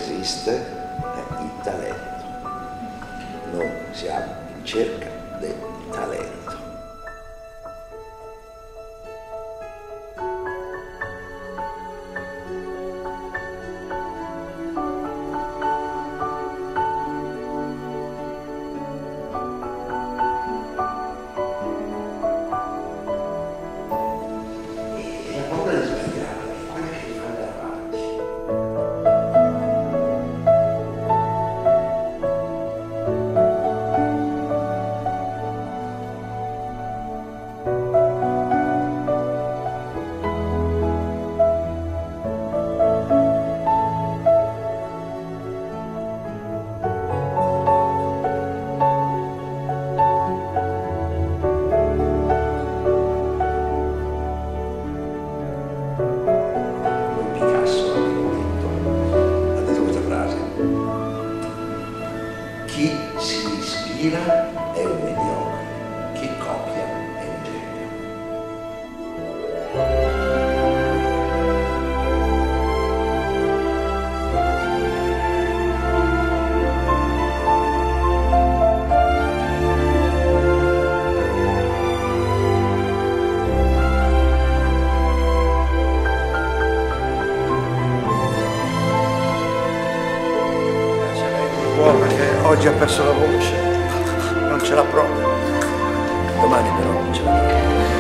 esiste è il talento. Noi siamo in cerca del talento. Chi si ispira è un mediocre, chi copia è un genio. Perché oggi ha perso la voce, non ce l'ha proprio. Domani però non ce l'ha.